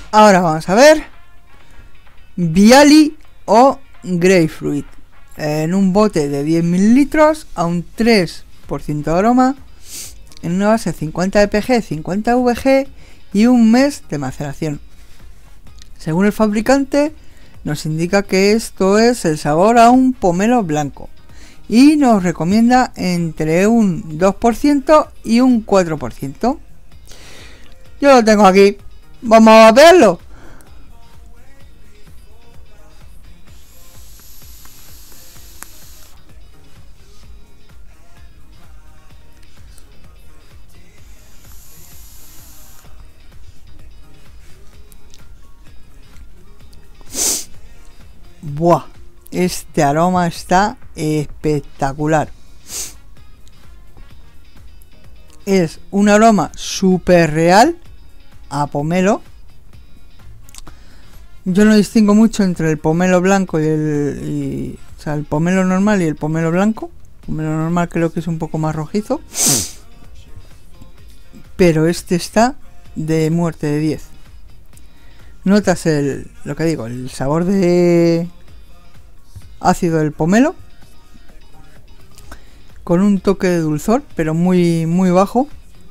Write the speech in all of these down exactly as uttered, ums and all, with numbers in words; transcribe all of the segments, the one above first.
Ahora vamos a ver Viali o Grapefruit en un bote de diez mililitros a un tres por ciento de aroma, en una base cincuenta E P G, cincuenta V G y un mes de maceración. Según el fabricante nos indica que esto es el sabor a un pomelo blanco y nos recomienda entre un dos por ciento y un cuatro por ciento. Yo lo tengo aquí, vamos a verlo. Buah, este aroma está espectacular. Es un aroma súper real a pomelo. Yo no distingo mucho entre el pomelo blanco y el, y, o sea, el pomelo normal y el pomelo blanco. El pomelo normal creo que es un poco más rojizo, pero este está de muerte de diez. Notas el, lo que digo, el sabor de ácido del pomelo con un toque de dulzor, pero muy muy bajo,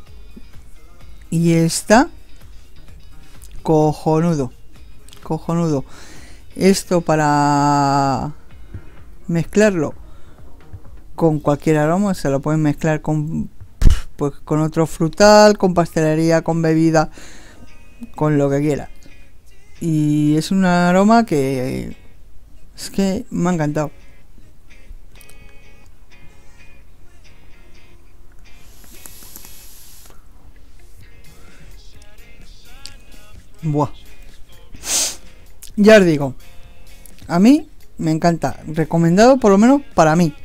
y está cojonudo, cojonudo. Esto para mezclarlo con cualquier aroma, se lo pueden mezclar con pues con otro frutal, con pastelería, con bebida, con lo que quieras. Y es un aroma que es que me ha encantado. Buah. Ya os digo, a mí me encanta, recomendado por lo menos para mí.